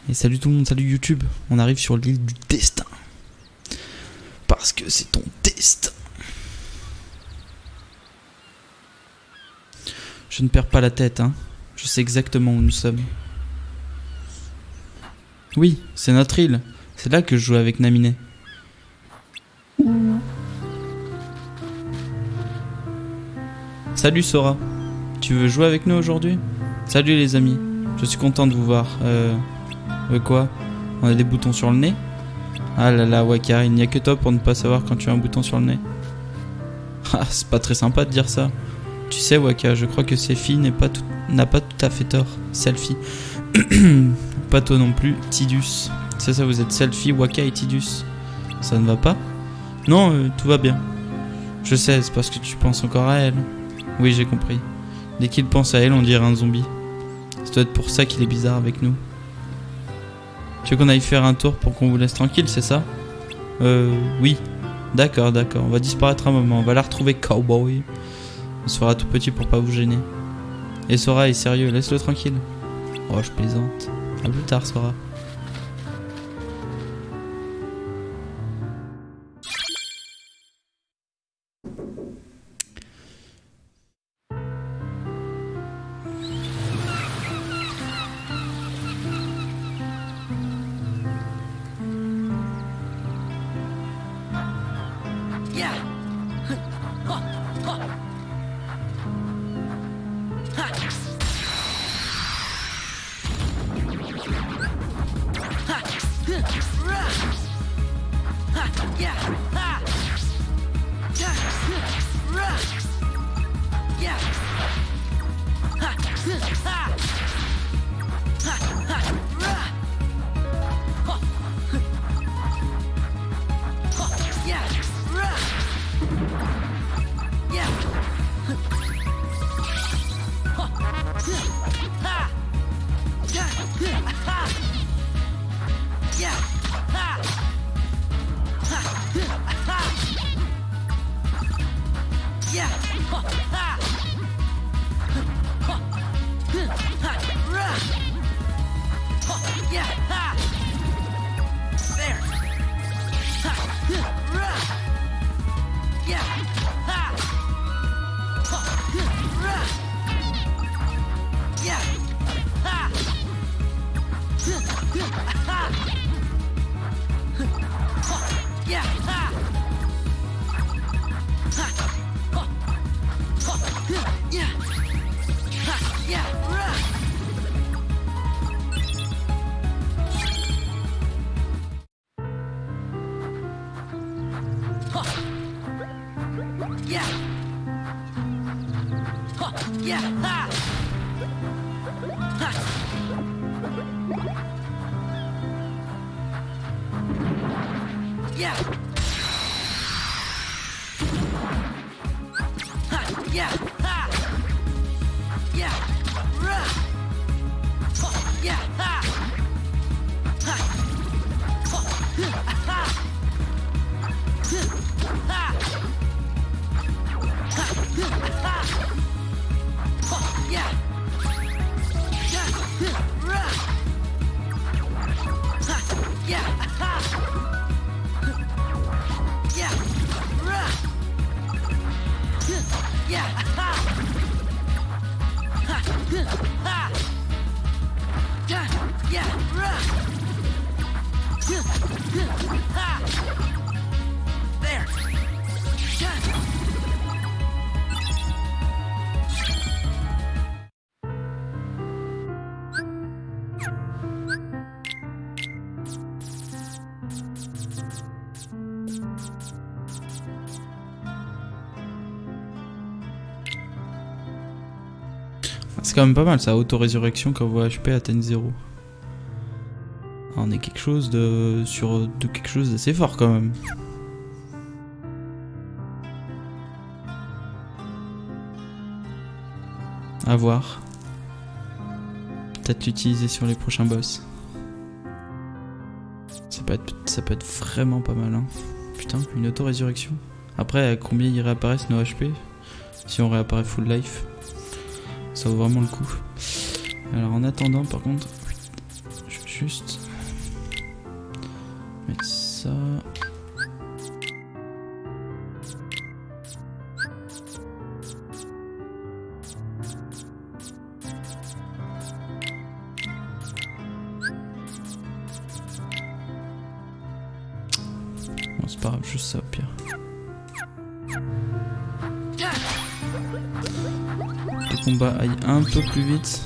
Et salut tout le monde, salut YouTube. On arrive sur l'île du destin. Parce que c'est ton destin. Je ne perds pas la tête, hein. Je sais exactement où nous sommes. Oui, c'est notre île. C'est là que je joue avec Naminé. Salut Sora. Tu veux jouer avec nous aujourd'hui? Salut les amis. Je suis content de vous voir. Quoi? On a des boutons sur le nez? Ah là là, Waka, il n'y a que toi pour ne pas savoir quand tu as un bouton sur le nez. Ah, c'est pas très sympa de dire ça. Tu sais, Waka, je crois que Sephi n'a pas tout à fait tort. Selfie. Pas toi non plus, Tidus. C'est ça, vous êtes Selfie, Waka et Tidus. Ça ne va pas? Non, tout va bien. Je sais, c'est parce que tu penses encore à elle. Oui, j'ai compris. Dès qu'il pense à elle, on dirait un zombie. Ça doit être pour ça qu'il est bizarre avec nous. Tu veux qu'on aille faire un tour pour qu'on vous laisse tranquille, c'est ça? Oui. D'accord, d'accord. On va disparaître un moment. On va la retrouver, cowboy. On se fera tout petit pour pas vous gêner. Et Sora est sérieux, laisse-le tranquille. Oh, je plaisante. À plus tard, Sora. C'est quand même pas mal ça, auto-résurrection quand vos HP atteignent 0. On est quelque chose quelque chose d'assez fort quand même. À voir. Peut-être l'utiliser sur les prochains boss. Ça peut être vraiment pas mal, hein. Putain, une auto-résurrection. Après, à combien ils réapparaissent nos HP si on réapparaît full life? Ça vaut vraiment le coup. Alors en attendant, par contre, juste mettre ça. Bon, c'est pas grave, juste ça au pire. Le combat aille un peu plus vite.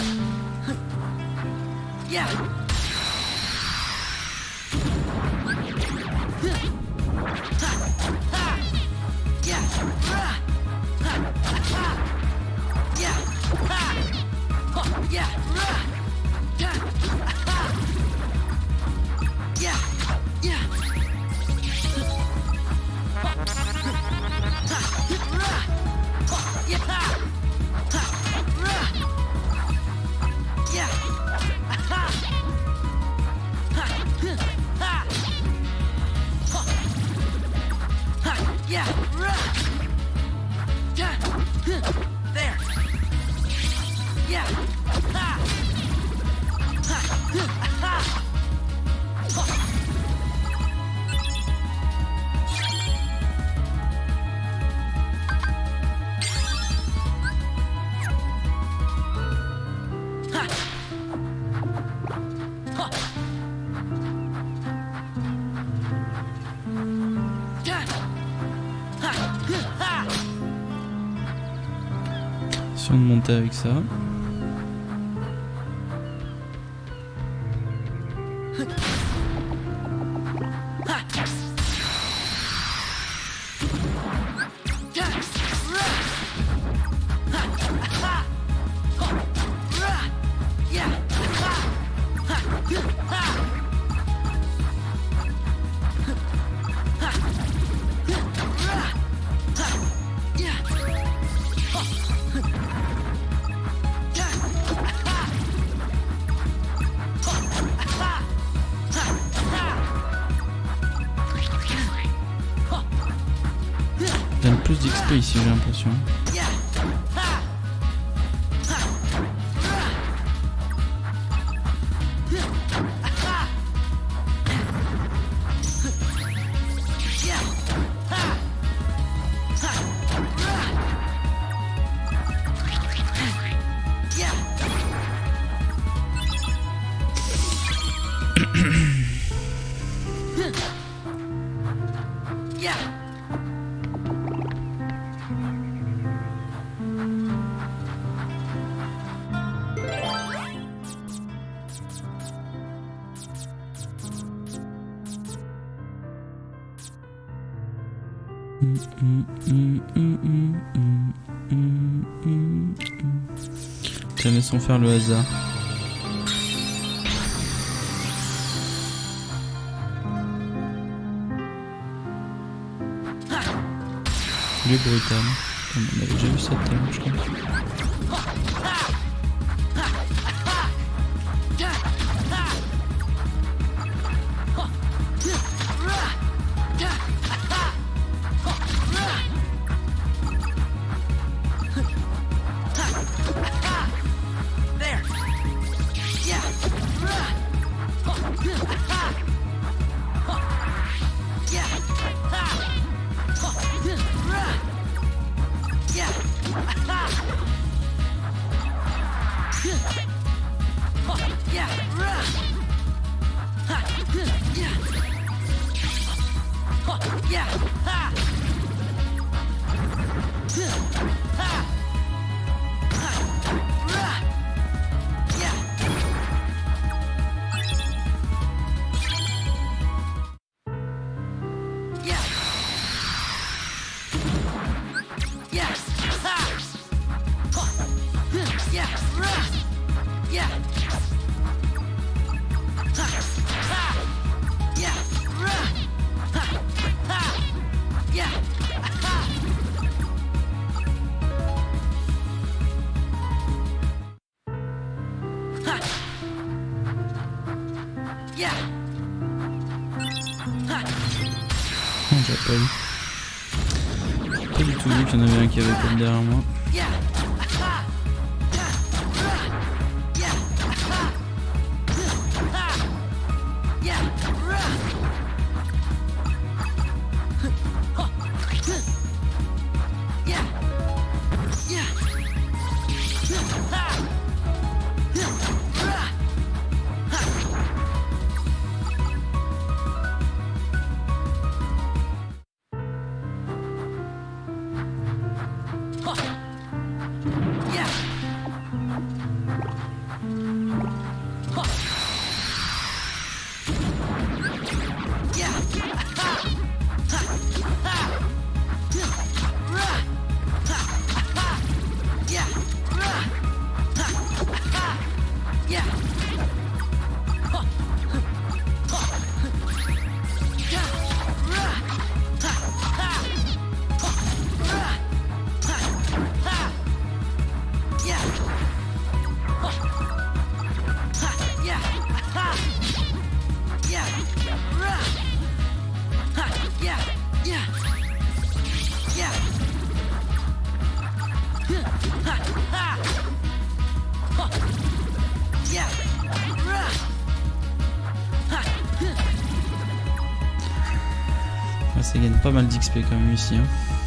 Si on montait avec ça. Il y a plus d'XP ici, j'ai l'impression. Tiens, laissons faire le hasard. Il est brutal. On avait déjà vu ça tout à l'heure, je crois. J'appelle. Pas du tout vu qu'il y en avait un qui avait comme derrière moi. ça gagne pas mal d'XP quand même ici. Hein.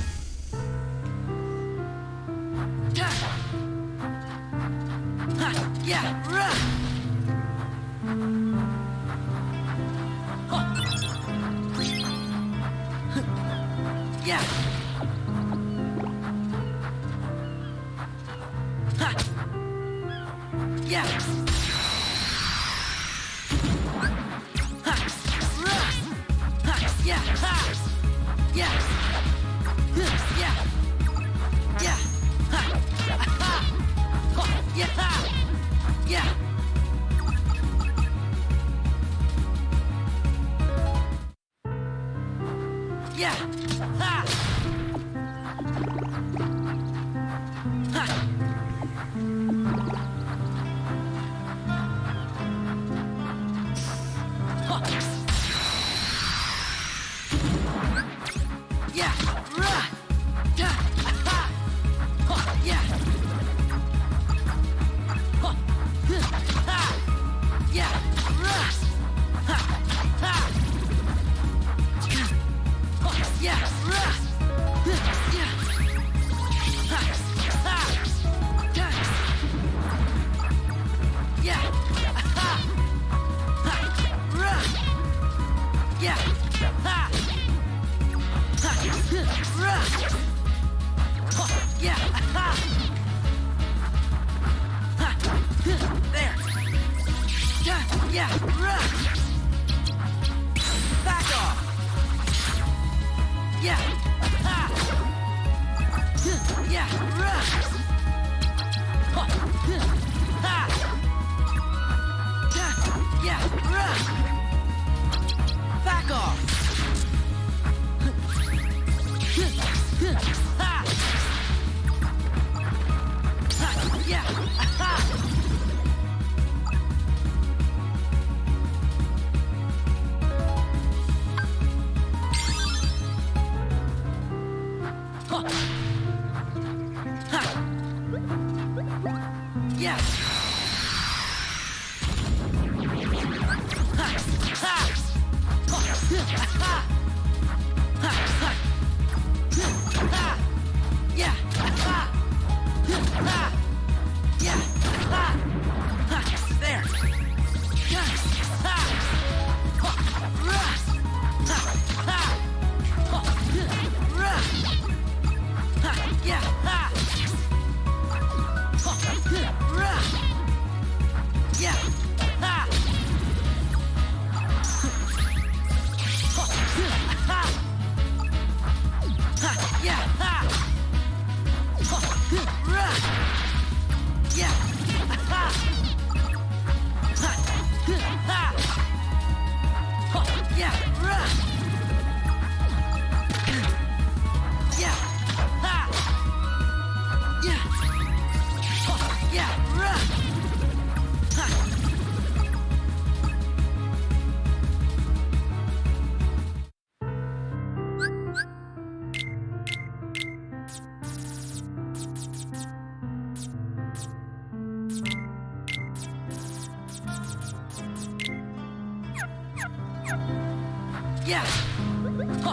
Yeah. Huh.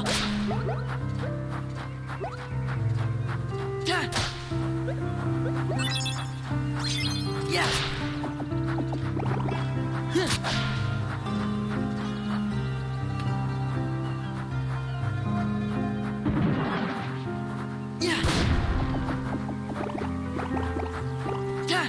Yeah. Yeah. Yeah. Yeah.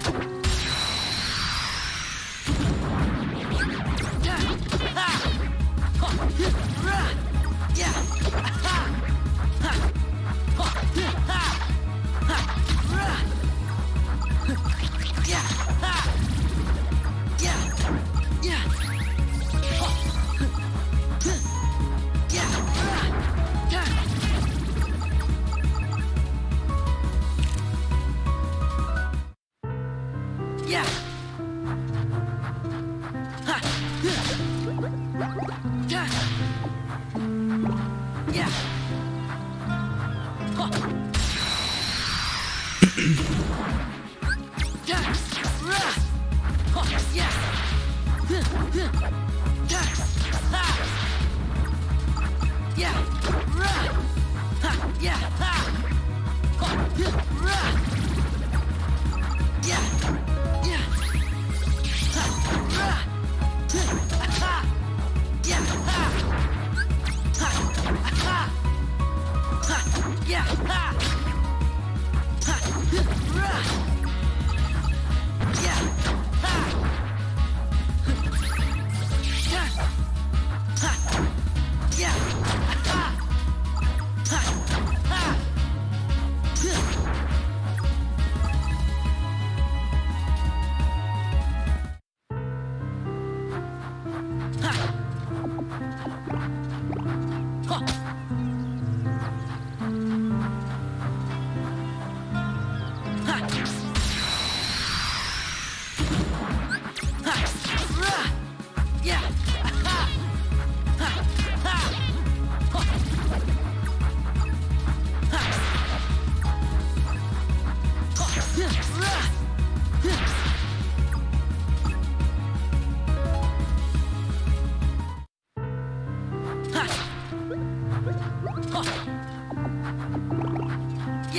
Yeah.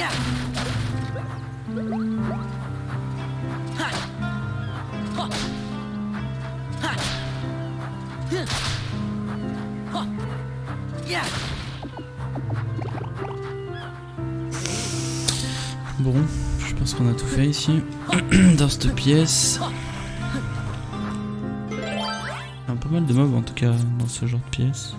Yeah. Ha. Ha. Ha. Ha. Yeah. Bon, je pense qu'on a tout fait ici. Dans cette pièce. Il y a pas mal de mobs en tout cas dans ce genre de pièce.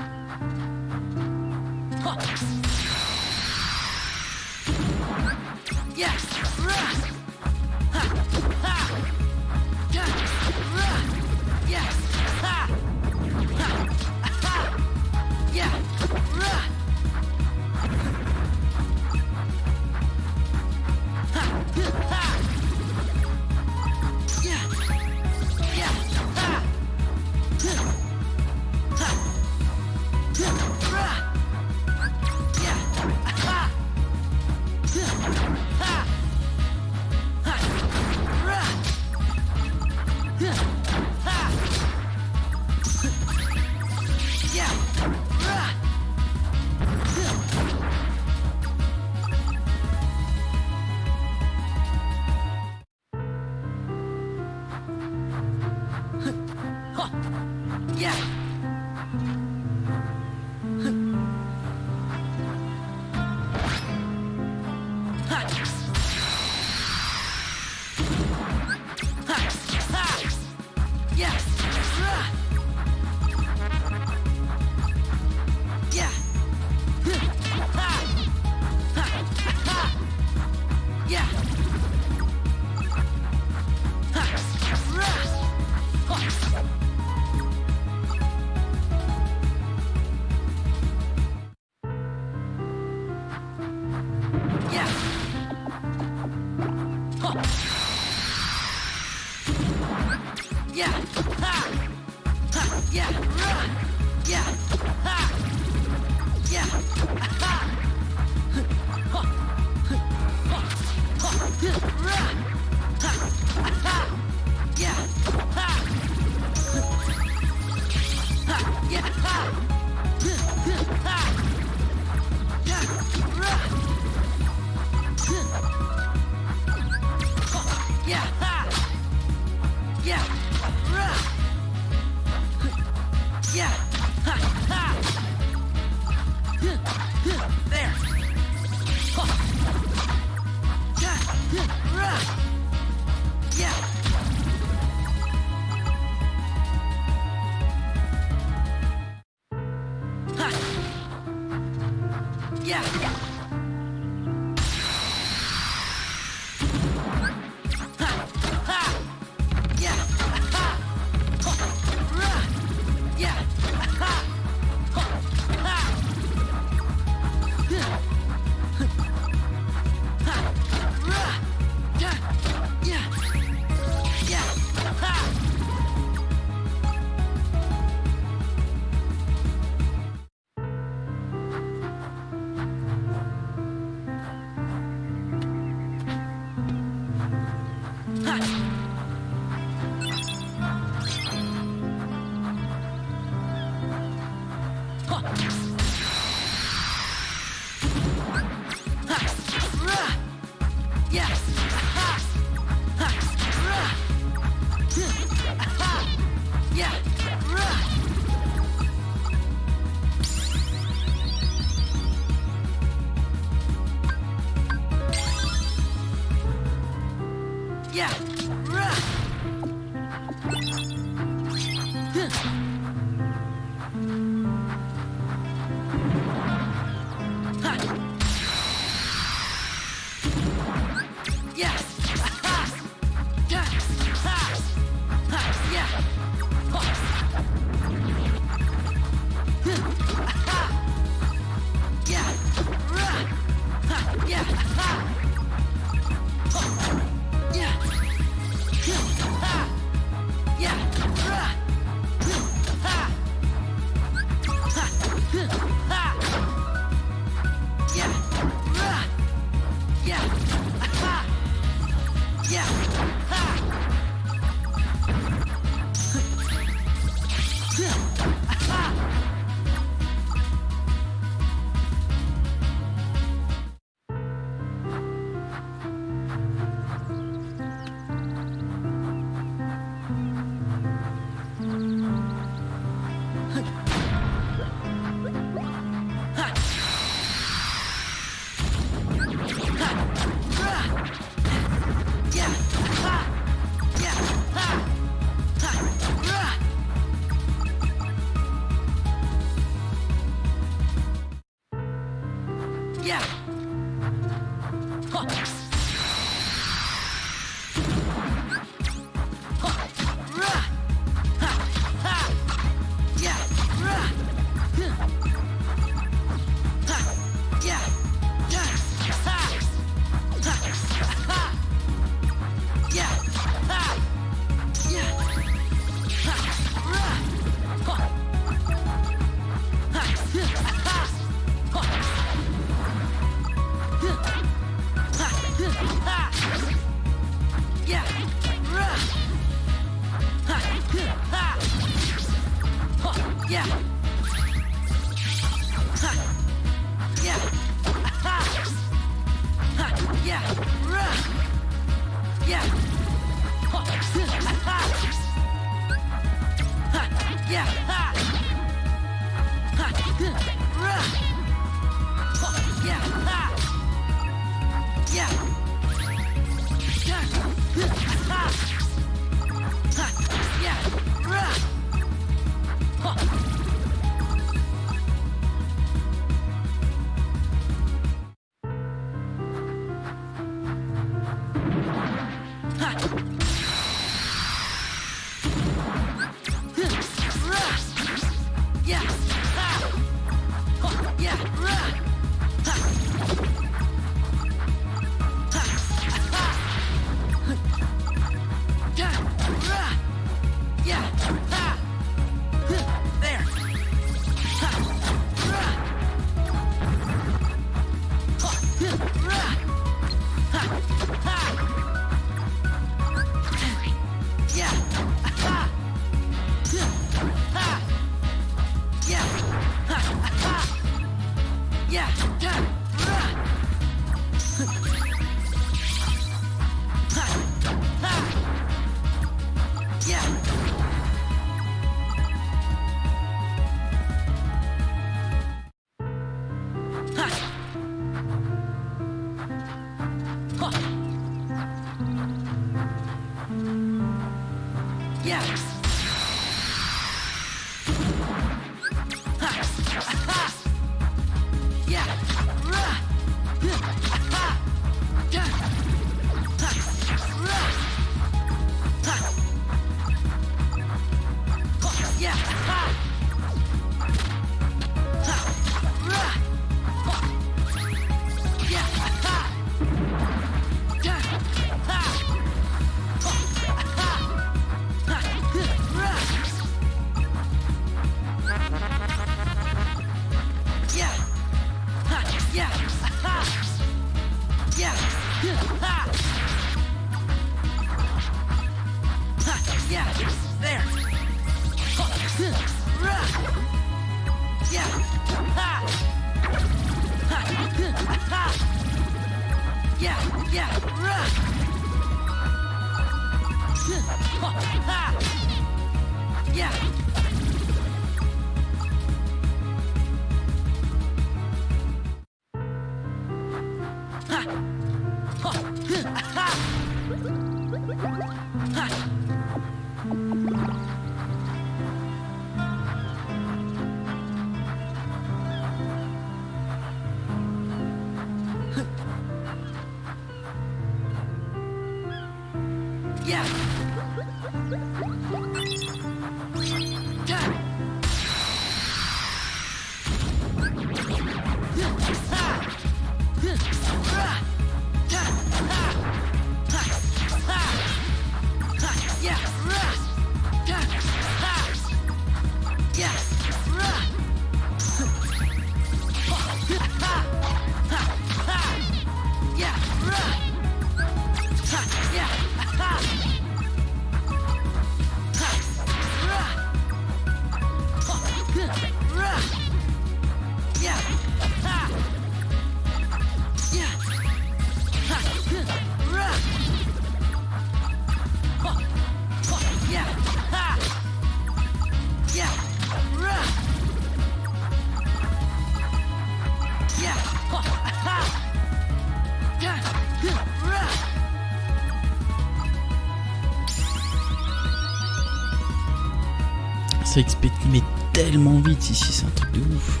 Ça XP mais tellement vite ici, c'est un truc de ouf.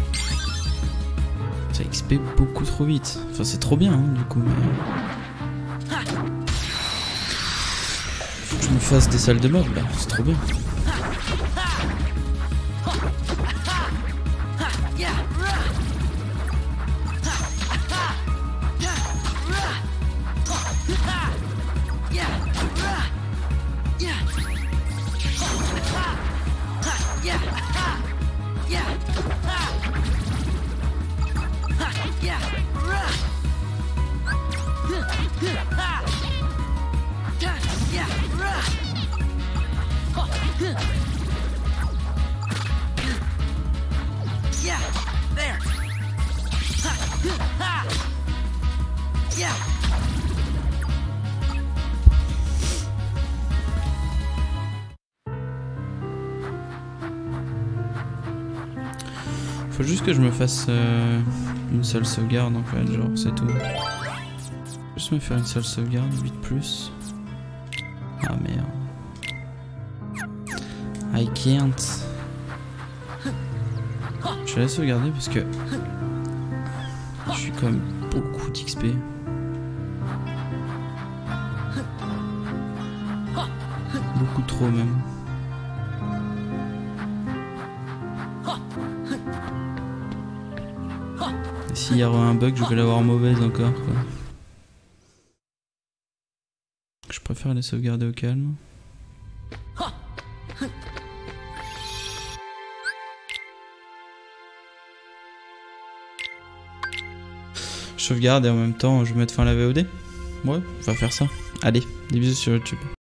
Ça XP beaucoup trop vite. Enfin c'est trop bien hein, du coup mais... Faut que je me fasse des salles de mobs là, c'est trop bien. Faut juste que je me fasse une seule sauvegarde en fait, genre c'est tout. Juste me faire une seule sauvegarde, 8+. Ah merde. I can't. Je vais la sauvegarder parce que je suis quand même beaucoup d'XP. Beaucoup trop même. Et s'il y aura un bug, je vais l'avoir mauvaise encore quoi. Je préfère les sauvegarder au calme. Je sauvegarde et en même temps je vais mettre fin à la VOD. Ouais, on va faire ça. Allez, des bisous sur YouTube.